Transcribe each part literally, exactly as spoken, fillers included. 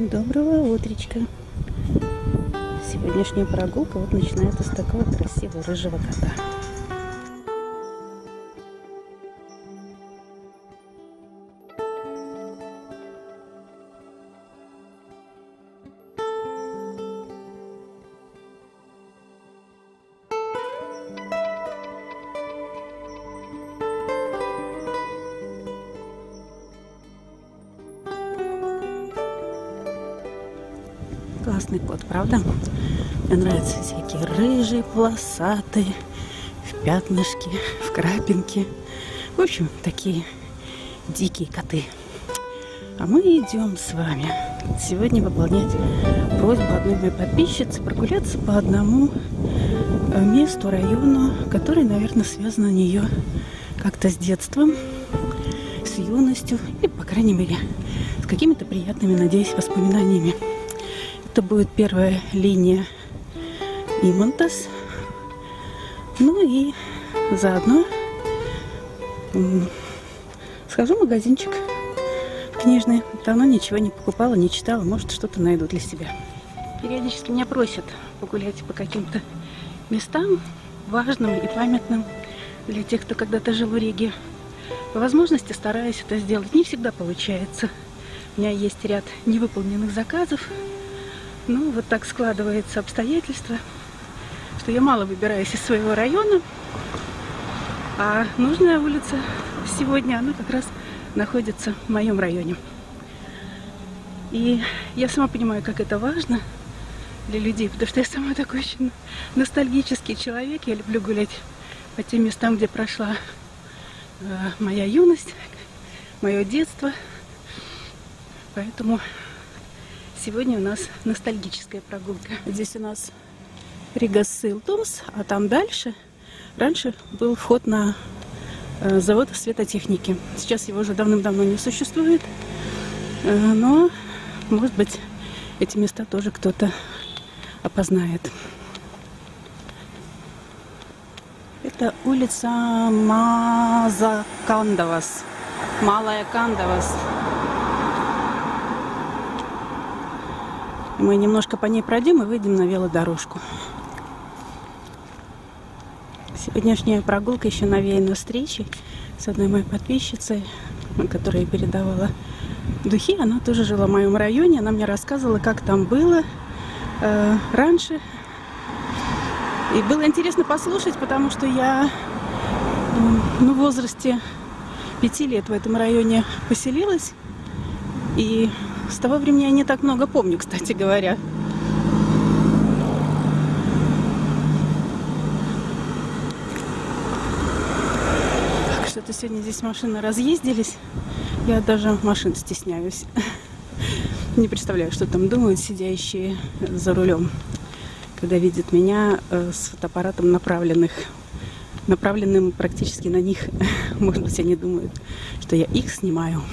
Доброго утречка. Сегодняшняя прогулка вот начинается с такого красивого рыжего кота. Классный кот, правда? Мне нравятся всякие рыжие, полосатые, в пятнышке, в крапинке. В общем, такие дикие коты. А мы идем с вами сегодня выполнять просьбу одной моей подписчицы прогуляться по одному месту, району, который, наверное, связан у нее как-то с детством, с юностью и, по крайней мере, с какими-то приятными, надеюсь, воспоминаниями. Это будет первая линия Имантос. Ну и заодно схожу в магазинчик книжный. Давно ничего не покупала, не читала. Может, что-то найду для себя. Периодически меня просят погулять по каким-то местам важным и памятным для тех, кто когда-то жил в Риге. По возможности стараюсь это сделать. Не всегда получается. У меня есть ряд невыполненных заказов. Ну, вот так складываются обстоятельства, что я мало выбираюсь из своего района, а нужная улица сегодня, она как раз находится в моем районе. И я сама понимаю, как это важно для людей, потому что я сама такой очень ностальгический человек. Я люблю гулять по тем местам, где прошла э, моя юность, мое детство. Поэтому сегодня у нас ностальгическая прогулка. Здесь у нас Рига Силтумс, а там дальше раньше был вход на э, завод светотехники. Сейчас его уже давным-давно не существует, э, но, может быть, эти места тоже кто-то опознает. Это улица Маза Кандавас, Малая Кандавас. Мы немножко по ней пройдем и выйдем на велодорожку. Сегодняшняя прогулка еще навеяна встречей с одной моей подписчицей, которая передавала духи. Она тоже жила в моем районе. Она мне рассказывала, как там было э, раньше. И было интересно послушать, потому что я э, ну, в возрасте пяти лет в этом районе поселилась. И с того времени я не так много помню, кстати говоря. Так, что-то сегодня здесь машины разъездились. Я даже машин стесняюсь. Не представляю, что там думают сидящие за рулем, когда видят меня с фотоаппаратом направленных, направленным практически на них. Может быть, они думают, что я их снимаю.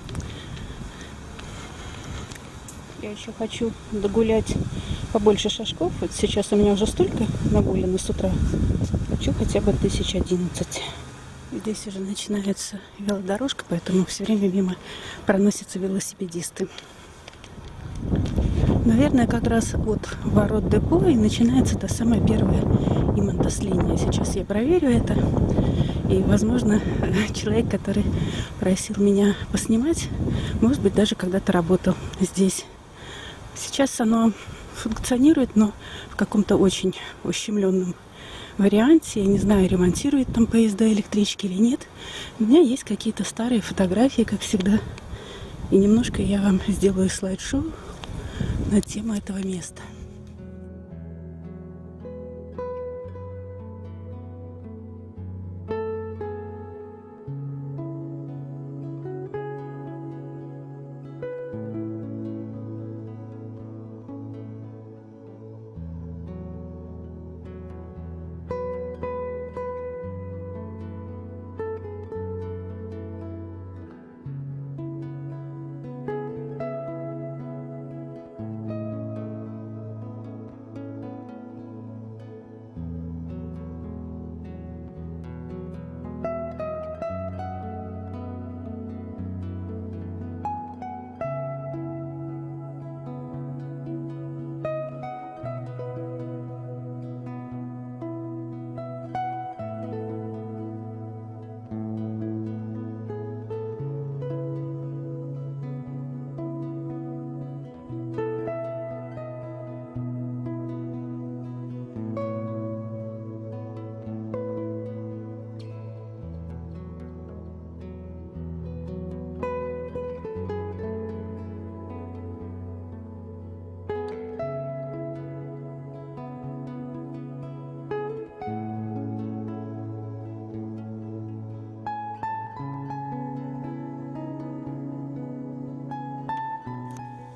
Я еще хочу догулять побольше шажков. Вот сейчас у меня уже столько нагуляно с утра. Хочу хотя бы тысяч одиннадцать. Здесь уже начинается велодорожка, поэтому все время мимо проносятся велосипедисты. Наверное, как раз от ворот депо и начинается та самая первая Имантос-линия. Сейчас я проверю это. И, возможно, человек, который просил меня поснимать, может быть, даже когда-то работал здесь. Сейчас оно функционирует, но в каком-то очень ущемленном варианте. Я не знаю, ремонтируют там поезда, электрички или нет. У меня есть какие-то старые фотографии, как всегда. И немножко я вам сделаю слайд-шоу на тему этого места.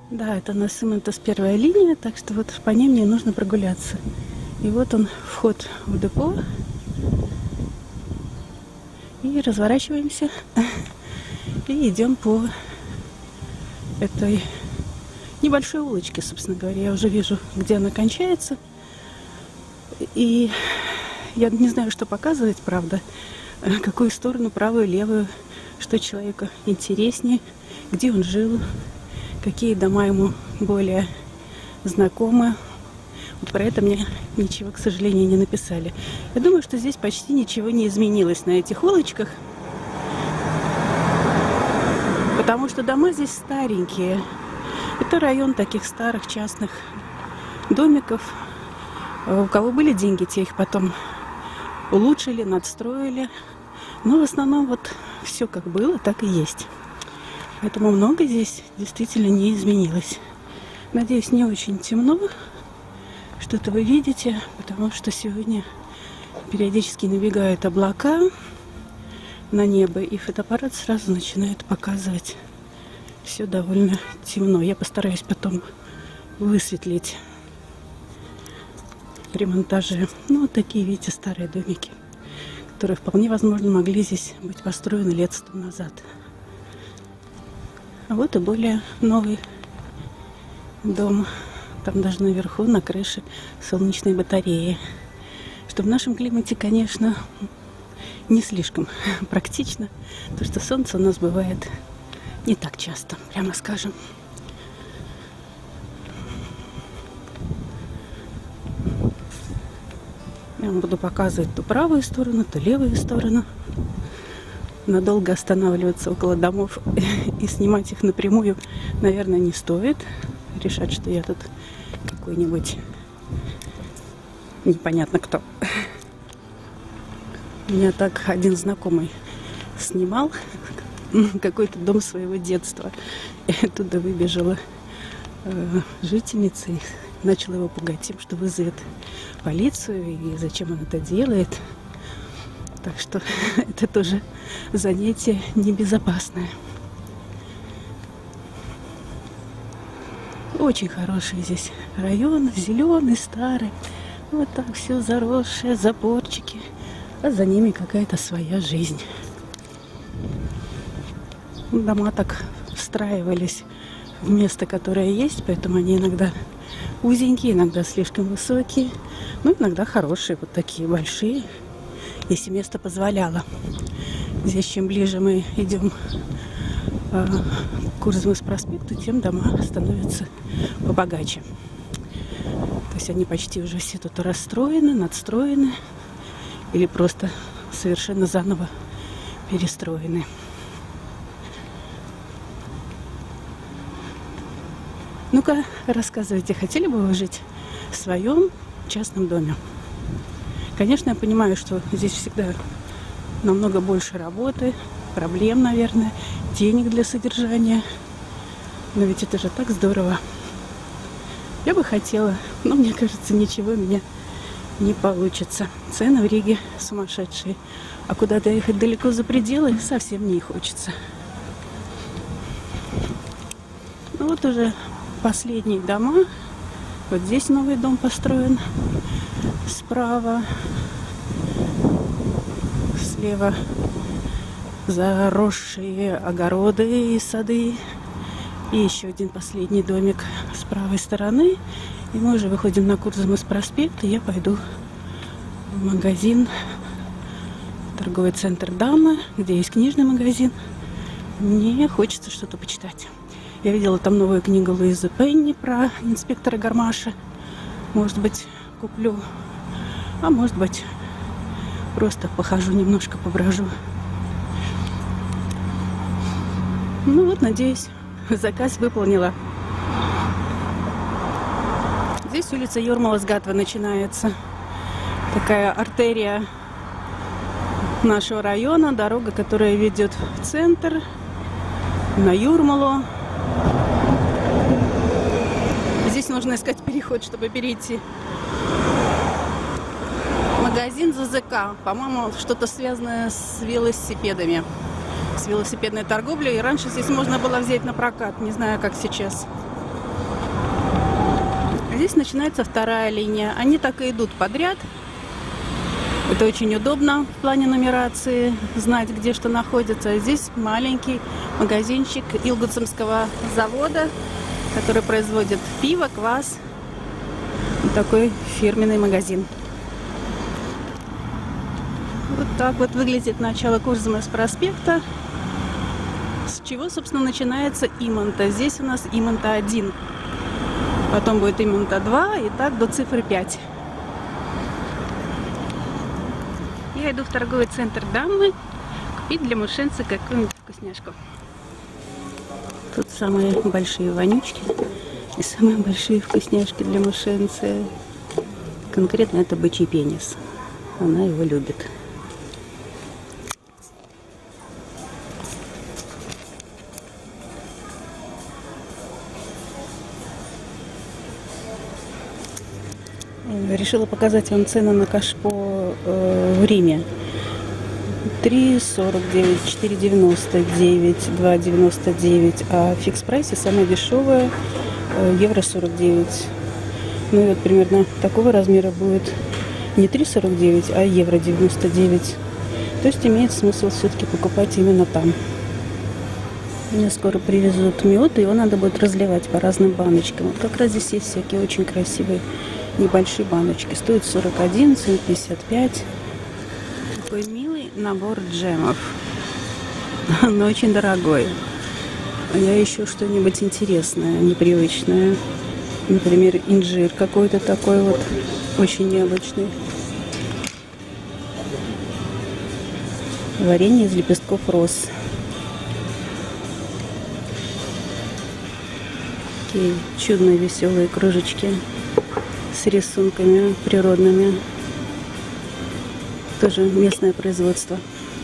Да, это на Симонтес первая линия, так что вот по ней мне нужно прогуляться. И вот он, вход в депо. И разворачиваемся. И идем по этой небольшой улочке, собственно говоря. Я уже вижу, где она кончается. И я не знаю, что показывать, правда. Какую сторону, правую, левую. Что человеку интереснее. Где он жил. Какие дома ему более знакомы. Вот про это мне ничего, к сожалению, не написали. Я думаю, что здесь почти ничего не изменилось на этих улочках. Потому что дома здесь старенькие. Это район таких старых частных домиков. У кого были деньги, те их потом улучшили, надстроили. Но в основном вот все как было, так и есть. Поэтому много здесь действительно не изменилось. Надеюсь, не очень темно. Что-то вы видите, потому что сегодня периодически набегают облака на небо, и фотоаппарат сразу начинает показывать все довольно темно. Я постараюсь потом высветлить при монтаже. Ну, вот такие, видите, старые домики, которые вполне возможно могли здесь быть построены лет сто назад. А вот и более новый дом. Там даже наверху, на крыше, солнечные батареи. Что в нашем климате, конечно, не слишком практично. Потому что солнце у нас бывает не так часто, прямо скажем. Я вам буду показывать то правую сторону, то левую сторону. Надолго останавливаться около домов и снимать их напрямую, наверное, не стоит. Решать, что я тут какой-нибудь непонятно кто. Меня так один знакомый снимал какой-то дом своего детства. И оттуда выбежала э, жительница и начала его пугать тем, что вызовет полицию и зачем он это делает. Так что это тоже занятие небезопасное. Очень хороший здесь район, зеленый, старый. Вот так все заросшее, заборчики. А за ними какая-то своя жизнь. Дома так встраивались в место, которое есть, поэтому они иногда узенькие, иногда слишком высокие, но иногда хорошие, вот такие большие, если место позволяло. Здесь чем ближе мы идем к Курзамыс проспекту, тем дома становятся побогаче. То есть они почти уже все тут расстроены, надстроены или просто совершенно заново перестроены. Ну-ка, рассказывайте, хотели бы вы жить в своем частном доме? Конечно, я понимаю, что здесь всегда намного больше работы, проблем, наверное, денег для содержания. Но ведь это же так здорово. Я бы хотела, но мне кажется, ничего у меня не получится. Цены в Риге сумасшедшие. А куда-то ехать далеко за пределы совсем не хочется. Ну вот уже последние дома. Вот здесь новый дом построен. Справа. Слева заросшие огороды и сады. И еще один последний домик с правой стороны. И мы уже выходим на Курзамыс проспект, и я пойду в магазин, торговый центр Дама, где есть книжный магазин. Мне хочется что-то почитать. Я видела там новую книгу Луизы Пенни про инспектора Гармаша. Может быть, куплю. А может быть, просто похожу немножко, поброжу. Ну вот, надеюсь, заказ выполнила. Здесь улица Юрмалас-Гатва начинается. Такая артерия нашего района. Дорога, которая ведет в центр, на Юрмалу. Здесь нужно искать переход, чтобы перейти. Магазин ЗЗК. По-моему, что-то связанное с велосипедами. С велосипедной торговлей. И раньше здесь можно было взять на прокат. Не знаю, как сейчас. здесь начинается вторая линия. Они так и идут подряд. Это очень удобно в плане нумерации, знать, где что находится. Здесь маленький магазинчик Илгудсомского завода, который производит пиво, квас. Вот такой фирменный магазин. Вот так вот выглядит начало Курзамес проспекта, с чего, собственно, начинается Иманта. Здесь у нас Иманта один, потом будет Иманта два и так до цифры пять. Я иду в торговый центр Даммы купить для мушенца какую-нибудь вкусняшку. Тут самые большие вонючки и самые большие вкусняшки для мушенца. Конкретно это бычий пенис. Она его любит. Решила показать вам цены на кашпо э, в Риме. три сорок девять, четыре девяносто девять, два девяносто девять, а в фикс-прайсе самая дешевая э, евро сорок девять. Ну и вот примерно такого размера будет не три сорок девять, а евро девяносто девять. То есть имеет смысл все-таки покупать именно там. Мне скоро привезут мед, и его надо будет разливать по разным баночкам. Вот как раз здесь есть всякие очень красивые небольшие баночки. Стоит сорок один, цена пятьдесят пять. Такой милый набор джемов. Но очень дорогой. А я ищу что-нибудь интересное, непривычное. Например, инжир какой-то такой вот, очень необычный. Варенье из лепестков роз. Такие чудные веселые кружечки с рисунками природными. Тоже местное производство.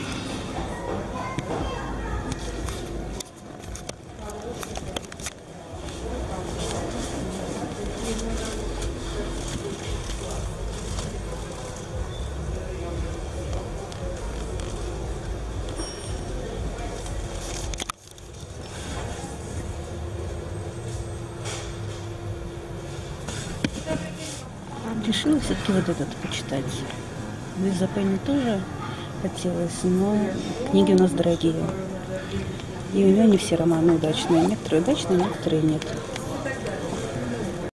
Решила все-таки вот этот почитать. Лиза Пенни тоже хотелось, но книги у нас дорогие. И у нее не все романы удачные. Некоторые удачные, некоторые нет.